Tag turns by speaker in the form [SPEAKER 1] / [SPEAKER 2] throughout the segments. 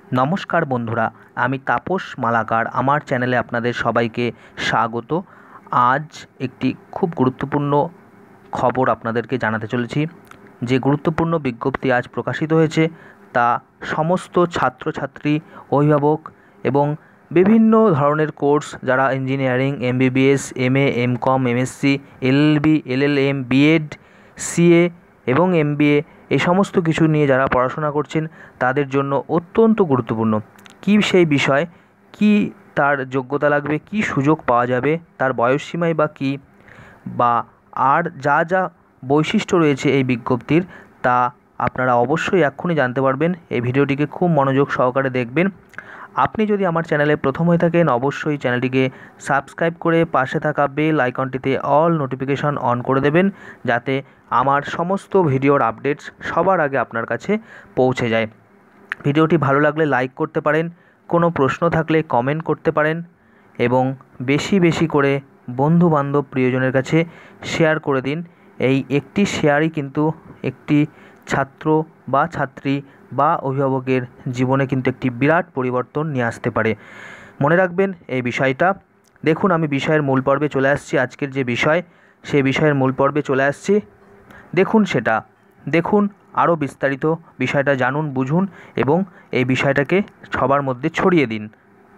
[SPEAKER 1] নমস্কার বন্ধুরা, আমি তাপস মালাকার। আমার চ্যানেলে আপনাদের সবাইকে স্বাগত। আজ একটি খুব গুরুত্বপূর্ণ খবর আপনাদেরকে জানাতে চলেছি। যে গুরুত্বপূর্ণ বিজ্ঞপ্তি আজ প্রকাশিত হয়েছে তা সমস্ত ছাত্রছাত্রী, অভিভাবক এবং বিভিন্ন ধরনের কোর্স, যারা engineering, MBBS, MA, MCom, MSc, LLB, LLM, BEd, CA এবং এমবিএ, এই সমস্ত কিছু নিয়ে যারা পড়াশোনা করছেন তাদের জন্য অত্যন্ত গুরুত্বপূর্ণ। কী সেই বিষয়, কি তার যোগ্যতা লাগবে, কি সুযোগ পাওয়া যাবে, তার বয়সসীমাই বা কী, বা আর যা যা বৈশিষ্ট্য রয়েছে এই বিজ্ঞপ্তির, তা আপনারা অবশ্যই এক্ষুনি জানতে পারবেন। এই ভিডিওটিকে খুব মনোযোগ সহকারে দেখবেন। আপনি যদি আমার চ্যানেলে প্রথম হয়ে থাকেন, অবশ্যই চ্যানেলটিকে সাবস্ক্রাইব করে পাশে থাকা বেল আইকনটিতে অল নোটিফিকেশন অন করে দেবেন, যাতে আমার সমস্ত ভিডিওর আপডেটস সবার আগে আপনার কাছে পৌঁছে যায়। ভিডিওটি ভালো লাগলে লাইক করতে পারেন, কোনো প্রশ্ন থাকলে কমেন্ট করতে পারেন এবং বেশি বেশি করে বন্ধুবান্ধব প্রিয়জনের কাছে শেয়ার করে দিন। এই একটি শেয়ারই কিন্তু একটি ছাত্র বা ছাত্রী বা অভিভাবকের জীবনে কিন্তু একটি বিরাট পরিবর্তন নিয়ে আসতে পারে। মনে রাখবেন এই বিষয়টা। দেখুন, আমি বিষয়ের মূল পর্বে চলে আসছি। আজকের যে বিষয়, সেই বিষয়ের মূল পর্বে চলে আসছি। দেখুন সেটা, দেখুন আরও বিস্তারিত বিষয়টা জানুন, বুঝুন এবং এই বিষয়টাকে সবার মধ্যে ছড়িয়ে দিন।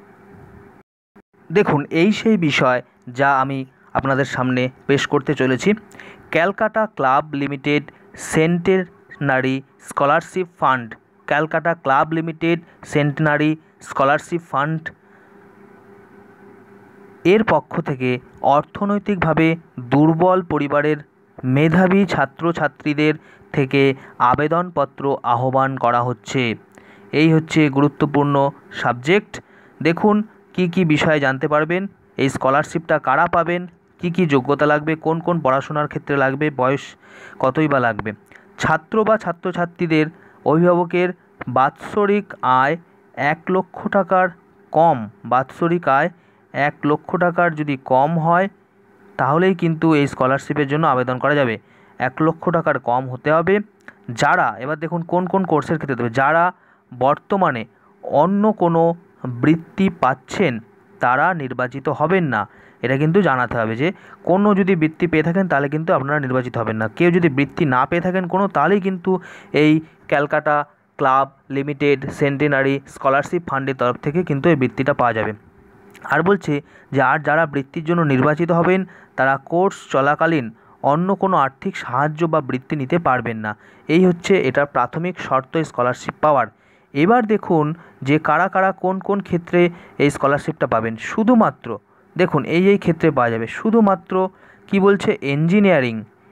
[SPEAKER 1] দেখুন, এই সেই বিষয় যা আমি আপনাদের সামনে পেশ করতে চলেছি। Calcutta club limited centenary scholarship fund, Calcutta club limited centenary scholarship fund এর পক্ষ থেকে অর্থনৈতিকভাবে দুর্বল পরিবারের মেধাবী ছাত্রছাত্রীদের থেকে আবেদনপত্র আহ্বান করা হচ্ছে। এই হচ্ছে গুরুত্বপূর্ণ সাবজেক্ট। দেখুন কি কি বিষয়ে জানতে পারবেন, এই স্কলারশিপটা কারা পাবেন, কি কি যোগ্যতা লাগবে, কোন কোন পড়াশোনার ক্ষেত্রে লাগবে, বয়স কতই বা লাগবে। ছাত্র বা ছাত্রছাত্রীদের অভিভাবকের বাৎসরিক আয় 1,00,000 টাকার কম, বাৎসরিক আয় 1,00,000 টাকার যদি কম হয় তাহলেই কিন্তু এই স্কলারশিপের জন্য আবেদন করা যাবে। 1,00,000 টাকার কম হতে হবে। যারা, এবার দেখুন কোন কোন কোর্সের ক্ষেত্রে দেবে, যারা বর্তমানে অন্য কোনো বৃত্তি পাচ্ছেন তারা নির্বাচিত হবেন না। এটা কিন্তু জানাতে হবে যে কোনো যদি বৃত্তি পেয়ে থাকেন তাহলে কিন্তু আপনারা নির্বাচিত হবেন না। কেউ যদি বৃত্তি না পেয়ে থাকেন কোনো, তাহলেই কিন্তু এই Calcutta club limited centenary scholarship ফান্ডের তরফ থেকে কিন্তু এই বৃত্তিটা পাওয়া যাবে। আর বলছে যে আর যারা বৃত্তির জন্য নির্বাচিত হবেন তারা কোর্স চলাকালীন অন্য কোনো আর্থিক সাহায্য বা বৃত্তি নিতে পারবেন না। এই হচ্ছে এটার প্রাথমিক শর্ত স্কলারশিপ পাওয়ার। এবার দেখুন যে কারা কারা কোন কোন ক্ষেত্রে এই স্কলারশিপটা পাবেন। শুধুমাত্র দেখুন এই ক্ষেত্রে পাওয়া যাবে। শুধুমাত্র কি বলছে, ইঞ্জিনিয়ারিং,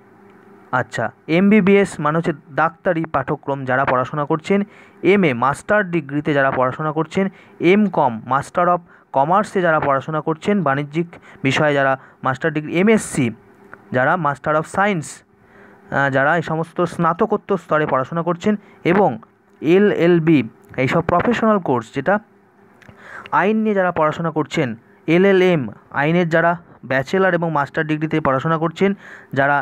[SPEAKER 1] আচ্ছা এমবিবিএস মানে হচ্ছে ডাক্তারি পাঠ্যক্রম যারা পড়াশোনা করছেন, এমএ মাস্টার ডিগ্রিতে যারা পড়াশোনা করছেন, এমকম মাস্টার অফ কমার্সে যারা পড়াশোনা করছেন, বাণিজ্যিক বিষয়ে যারা মাস্টার ডিগ্রি, এমএসসি যারা মাস্টার অফ সায়েন্স, যারা এই সমস্ত স্নাতকোত্তর স্তরে পড়াশোনা করছেন, এবং এলএলবি এইসব প্রফেশনাল কোর্স, যেটা আইন নিয়ে যারা পড়াশোনা করছেন, এলএলএম আইনের যারা ব্যাচেলার এবং মাস্টার ডিগ্রিতে পড়াশোনা করছেন, যারা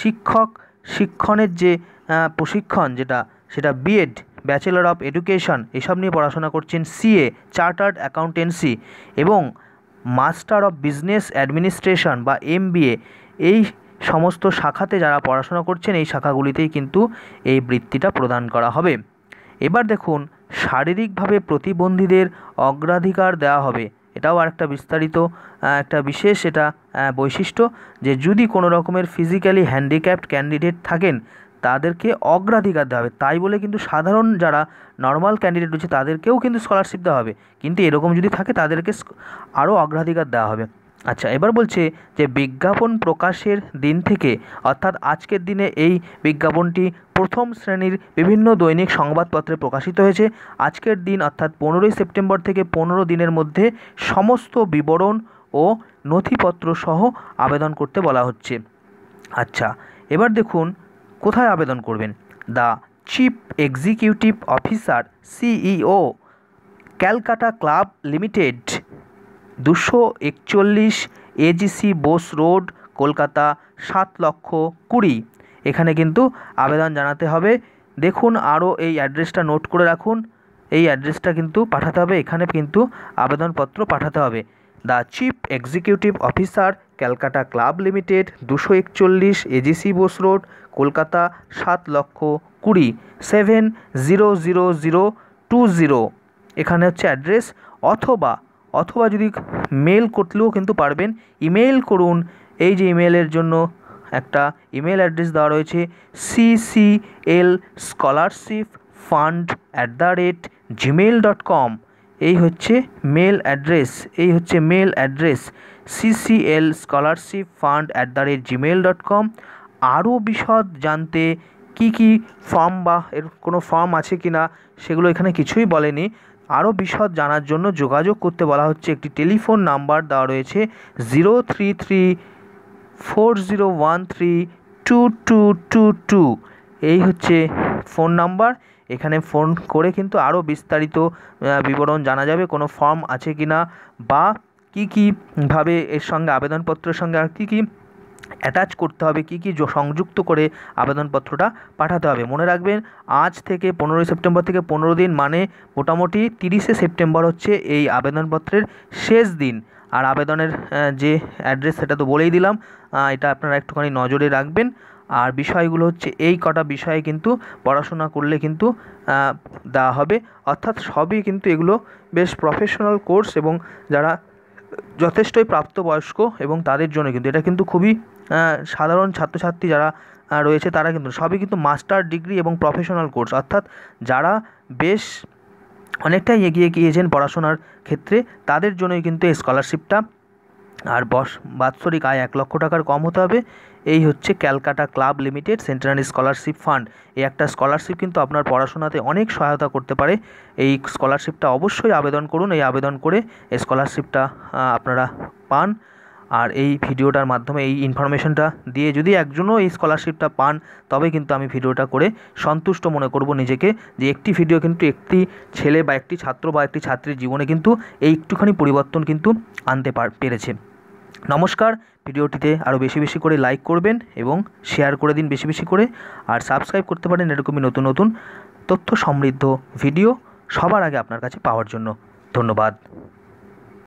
[SPEAKER 1] শিক্ষণের যে প্রশিক্ষণ সেটা বিএড ব্যাচেলার অফ এডুকেশন এসব নিয়ে পড়াশোনা করছেন, সিএ চার্টার্ড অ্যাকাউন্টেন্সি এবং মাস্টার অফ বিজনেস অ্যাডমিনিস্ট্রেশন বা এমবিএ, এই সমস্ত শাখাতে যারা পড়াশোনা করছেন এই শাখাগুলিতেই কিন্তু এই বৃত্তিটা প্রদান করা হবে। এবার দেখুন, শারীরিকভাবে প্রতিবন্ধীদের অগ্রাধিকার দেওয়া হবে। এটাও আরেকটা বিস্তারিত একটা বিশেষ এটা বৈশিষ্ট্য, যে যদি কোনো রকমের ফিজিক্যালি হ্যান্ডিক্যাপড ক্যান্ডিডেট থাকেন তাদেরকে অগ্রাধিকার দেওয়া হবে। তাই বলে কিন্তু সাধারণ যারা নর্মাল ক্যান্ডিডেট রয়েছে তাদেরকেও কিন্তু স্কলারশিপ দেওয়া হবে, কিন্তু এরকম যদি থাকে তাদেরকে আরও অগ্রাধিকার দেওয়া হবে। আচ্ছা, এবার বলছে যে বিজ্ঞাপন প্রকাশের দিন থেকে, অর্থাৎ আজকের দিনে এই বিজ্ঞাপনটি প্রথম শ্রেণীর বিভিন্ন দৈনিক সংবাদপত্রে প্রকাশিত হয়েছে। আজকের দিন অর্থাৎ 15ই সেপ্টেম্বর থেকে 15 দিনের মধ্যে সমস্ত বিবরণ ও নথিপত্র সহ আবেদন করতে বলা হচ্ছে। আচ্ছা, এবার দেখুন কোথায় আবেদন করবেন। The chief executive officer CEO, Calcutta club limited, 241 AGC Bose road, Kolkata 7,20,000। এখানে কিন্তু আবেদন জানাতে হবে। দেখুন আরও এই অ্যাড্রেসটা নোট করে রাখুন এই অ্যাড্রেসটা কিন্তু পাঠাতে হবে, এখানে কিন্তু আবেদনপত্র পাঠাতে হবে। The chief executive officer, Calcutta club limited, 241 AGC Bose road, Kolkata 7,20,000 7,00020। এখানে হচ্ছে অ্যাড্রেস। অথবা যদি মেল করলেও কিন্তু পারবেন, ইমেল করুন। এই যে ইমেলের জন্য একটা ইমেল অ্যাড্রেস দেওয়া রয়েছে, cclscholarshipfund@gmail.com। এই হচ্ছে মেল অ্যাড্রেস cclscholarshipfund@gmail.com। আরও বিশদ জানতে কি ফর্ম বা এর কোনো ফর্ম আছে কি না সেগুলো এখানে কিছুই বলেনি। আরও বিশদ জানার জন্য যোগাযোগ করতে বলা হচ্ছে। একটি টেলিফোন নাম্বার দেওয়া রয়েছে 03340132222। এই হচ্ছে ফোন নাম্বার। এখানে ফোন করে কিন্তু আরও বিস্তারিত বিবরণ জানা যাবে, কোনো ফর্ম আছে কি না বা কীভাবে এর সঙ্গে আবেদনপত্রের সঙ্গে আর কী অ্যাটাচ করতে হবে, কী সংযুক্ত করে আবেদনপত্রটা পাঠাতে হবে। মনে রাখবেন, আজ থেকে 15 সেপ্টেম্বর থেকে 15 দিন, মানে মোটামুটি 30 সেপ্টেম্বর হচ্ছে এই আবেদনপত্রের শেষ দিন। আর আবেদনের যে অ্যাড্রেস সেটা তো বলেই দিলাম, এটা আপনারা একটুখানি নজরে রাখবেন। আর বিষয়গুলো হচ্ছে এই কটা বিষয়ে কিন্তু পড়াশোনা করলে কিন্তু দেওয়া হবে, অর্থাৎ সবই কিন্তু এগুলো বেশ প্রফেশনাল কোর্স এবং যারা যথেষ্টই প্রাপ্তবয়স্ক এবং তাদের জন্য কিন্তু এটা কিন্তু খুবই সাধারণ ছাত্রছাত্রী যারা রয়েছে তারা কিন্তু সবই কিন্তু মাস্টার ডিগ্রি এবং প্রফেশনাল কোর্স, অর্থাৎ যারা বেশ অনেকটাই এগিয়ে গিয়েছেন পড়াশোনার ক্ষেত্রে তাদের জন্যই কিন্তু এই স্কলারশিপটা। আর বাৎসরিক আয় 1 লক্ষ টাকার কম হতে হবে। এই হচ্ছে Calcutta club limited central scholarship fund. এই একটা স্কলারশিপ কিন্তু আপনার পড়াশোনাতে অনেক সহায়তা করতে পারে। এই স্কলারশিপটা অবশ্যই আবেদন করুন। এই আবেদন করে এই স্কলারশিপটা আপনারা পান। আর এই ভিডিওটার মাধ্যমে এই ইনফরমেশনটা দিয়ে যদি একজনও এই স্কলারশিপটা পান, তবে কিন্তু আমি ভিডিওটা করে সন্তুষ্ট মনে করব নিজেকে, যে একটি ভিডিও কিন্তু একটি ছেলে বা একটি ছাত্র বা একটি ছাত্রীর জীবনে কিন্তু এই একটুখানি পরিবর্তন কিন্তু আনতে পেরেছে। নমস্কার। ভিডিওটিতে আরও বেশি করে লাইক করবেন এবং শেয়ার করে দিন বেশি করে। আর সাবস্ক্রাইব করতে পারেন এরকমই নতুন তথ্য সমৃদ্ধ ভিডিও সবার আগে আপনার কাছে পাওয়ার জন্য। ধন্যবাদ।